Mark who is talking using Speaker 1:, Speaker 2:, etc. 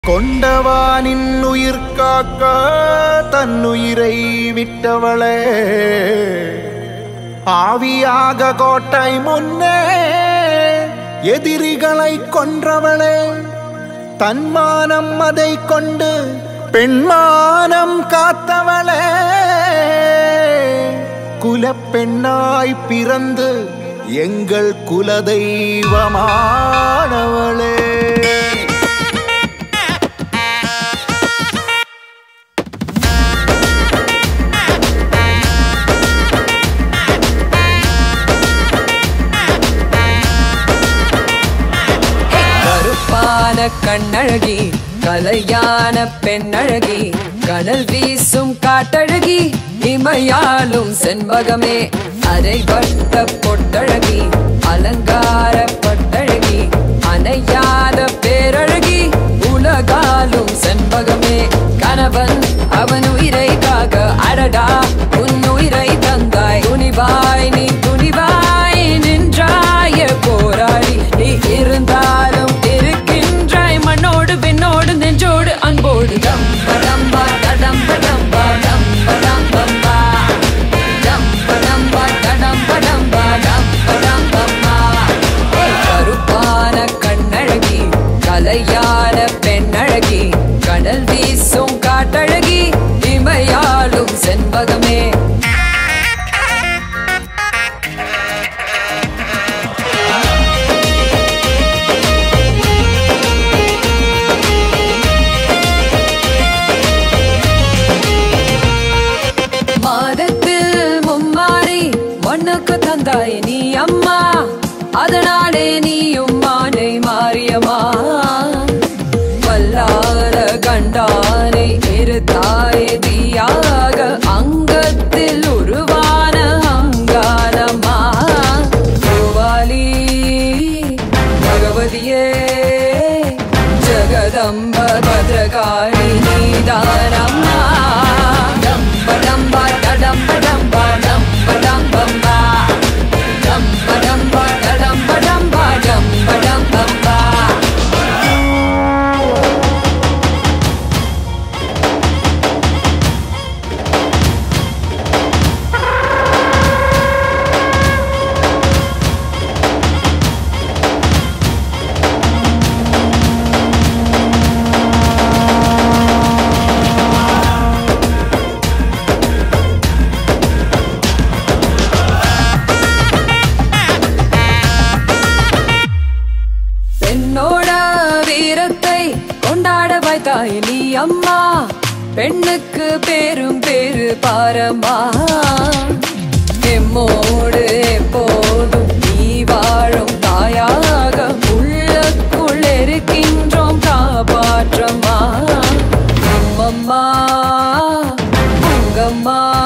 Speaker 1: கொண்டவானின் உயிர் காக்க தன்னுயிரை விட்டவளே, ஆவியாக கோட்டை முன்னே எதிரிகளை கொன்றவளே, தன்மானம் அதை கொண்டு பெண்மானம் காத்தவளே, குலப்பெண்ணாய் பிறந்து எங்கள் குலதெய்வமானவளே.
Speaker 2: கண்ணழகி கலையான பெண்ணழகி, கடல் வீசும் காட்டழகி, இமையாலும் செண்பகமே, அரைவட்ட பொட்டழகி, அலங்கார பட்டழகி, அணையாத பேரழகி, உலகாலும் செண்பகமே, கணவன் அவன் உயிரை காக்க அடடா உன் உயிரை தந்தாய், துணிவாய் நீ துணிவாய் நின்றாய போராடி, நீ இருந்தாலும் மண்ணோடு பெண்ணோடு நெஞ்சோடு அன்போடு டம்படம்பா டடம்படம்பா டம்படம்பம்பா டம்படம்பா டடம்படம்பா டம்படம்பம்பா. கருப்பான கண்ணழகி கலையான பெண்ணழகி, கடல் வீசும் காட்டழகி, இமையாலும் செண்பகமே. தந்தாய் நீ அம்மா, அதனாலே நீயும் மானை மாரியம்மா, வல்லார கண்டானை இருத்தாய் தீயாக, அங்கத்தில் உருவான அங்காரம்மா, கோவாலி பகவதியே ஜகதம்ப பத்ரகாளி நீதானம்மா, டம்படம்பா டடம்படம்பா டம்படம்பம்பா டம்படம்பா டடம்படம்பா டம்படம்பம்பா. தாய் நீ அம்மா, பெண்ணுக்கு பேரும் பேரு பாரம்மா, எம்மோடு எப்போதும் நீ வாழும் தாயாக, உள்ளக்குள் இருக்கின்றோம் காப்பாற்றம்மா, அம்மம்மா உங்கம்மா.